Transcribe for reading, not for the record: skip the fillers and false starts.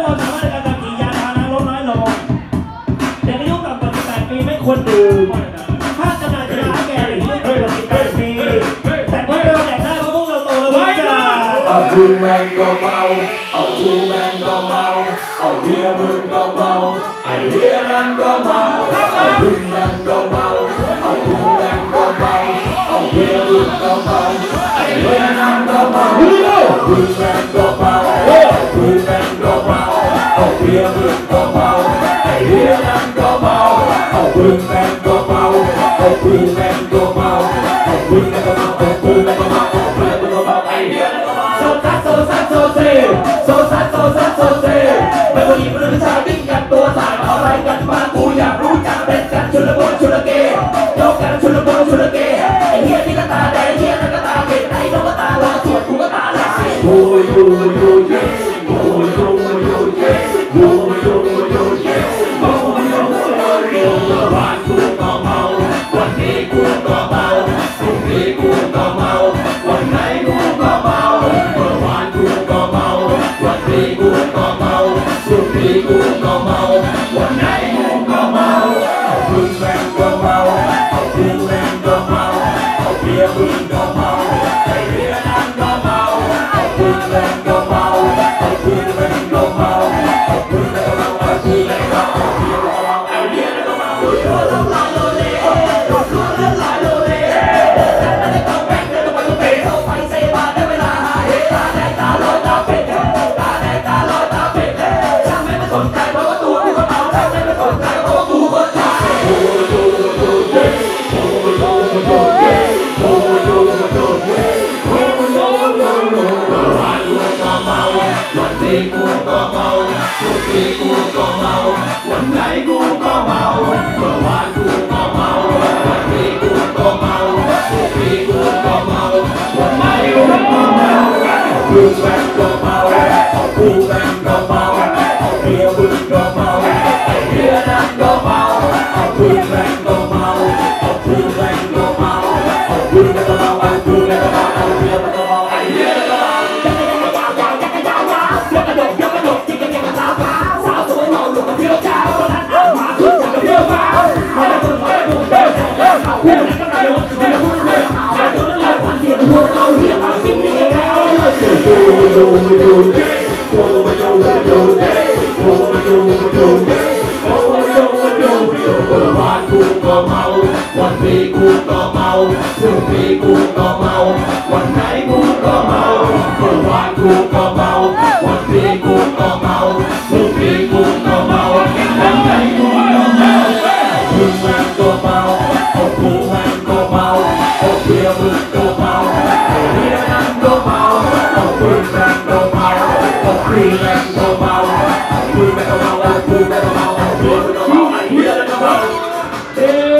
ความสามารถในการขับขี่ยานพาหนะลดน้อยลงเด็กอายุต่ำกว่า18 ปีไม่ควรดื่มถ้าจำหน่ายจะร้ายแก่เด็กอายุต่ำกว่า18 ปีแต่พวกเราแดกได้เพราะพวกเราโตแล้วไม่จ้าเอาทูแมนก็เมาเอาทูแมนก็เมาเอาเบียร์มึงก็เมาไอเบียร์นั้นก็เมาเอาพึ่งนั้นก็เมาเอาทูแมนก็เมาเอาเบียร์มึงก็เมาไอเบียร์นั้นก็เมาเอาพึ่งแมนก็เมาเอาพึ่งแมนก็เมาเอาเบียร์มึงก็เมาไอเบียร์นั้นก็เมาเอาพึ่งแมนก็เมาเอาพึ่งแมนก็เมาเอาพึ่งแมนก็เมาเอาพึ่งแมนก็เมาเอาพึ่งแมนก็เมาไอเบียร์นั้นก็เมาโซซัดโซซัดโซเซโซซัดโซซัดโซเซไม่ว่าหญิงหรือชายดิ้นกันตัวสายอะไรกันมากูอยากรู้จักเป็นกันชุลมุนชุลเกยกกันชุลมุนชุลเกไอเหี้ยนี่ก็ตาแดงเหี้ยนั่นก็ตาเก็ดไอ้น้องก็ตาลอยส่วนกูก็ตาลายโอ้ยโอ้ยโอ้ยโอ้ยโอ้ยโอ้ยโอ้ยโอ้ยโอ้ยโอ้ยโอ้ยโอ้ยโอ้ยวันกูก็เมาวันนี้กูก็เมาพรุ่งนี้กูก็เมาวันไหนกูก็เมาเมื่อวานกูก็เมาวันนี้กูก็เมาพรุ่งนี้กูก็เมาวันไหนกูก็เมาเอาพึ่งแมงก็เมาเอาพึ่งแมงก็เมาเอาเบียร์พึ่งก็เมาไอเบียร์นั้นก็เมาเอาพึ่งแมงก็เมาเอาพึ่งแมงก็เมาเอาพึ่งแมงก็เมาเอาพึ่งแมงก็เมาเอาเบียร์ก็เมาไอเบียร์นั้นก็เมาดูดูทำลายโลเลดูดูทำลายโลเลแต่ไม่ได้ต้องแบ่งเลยต้องไปต้องเตะเข้าไปเซบาได้เวลาหาเหตุตาแดงตาลอยตาเป็ดตาแดงตาลอยตาเป็ดช่างไม่สนใจเพราะว่าตัวกูก็เมาช่างไม่สนใจเพราะว่ากูก็ตายโอ้ยโอ้ยโอ้ยโอ้ยโอ้ยโอ้ยโอ้ยโอ้ยโอ้ยโอ้ยโอ้ยโอ้ยโอ้ยโอ้ยวันกูก็เมาวันนี้กูก็เมาพรุ่งนี้กูก็เมาวันไหนกูก็เมาเมื่อวานกูก็เมาวันนี้กูก็เมาพรุ่งนี้กูก็เมาวันไหนกูก็เมาเอาพึ่งแมงก็เมาเอาพึ่งแมงก็เมาเอาเบียร์พึ่งก็เมาไอเบียร์นั้นก็เมาเอาพึ่งแมงก็เมาเอาพึ่งแมงก็เมาเอาพึ่งแมงก็เมาเอาพึ่งแมงก็เมาเอาเบียร์มันก็เมาไอเบียร์ก็เมาจักรยานยกกระดกจิกกันอย่างกับสาวสาวสวยเมาหลุดกับเพี้ยวเจ้าตอนนั้นอาหมาขึ้นจากกับเพี้ยวฟ้ามาได้คนมาได้คนเดินเอาเพี้ยวนั้นก็ได้คนเดียวคนเดียวเอาตัวนั้นเลยพันเดียวหัวเอาเรียกเอาสิ่งนี้แค่เอาเลยดูวันกูก็เมาวันนี้กูก็เมาพรุ่งนี้กูก็เมาวันไหนกูก็เมาเมื่อวานกูก็เมาวันนี้กูก็เมาพรุ่งนี้กูก็เมาวันไหนกูก็เมาพึ่งแมงก็เมาเอาพึ่งแมงก็เมาเอาเบียร์มึงก็เมาเอาเบียร์นั้นก็เมาเอาพึ่งแมงก็เมาเอาพึ่งแมงก็เมาเอาพึ่งแมงก็เมาเอาพึ่งแมงก็เมาเอาเบียร์มึงก็เมาไอเบียร์นั้นก็เมา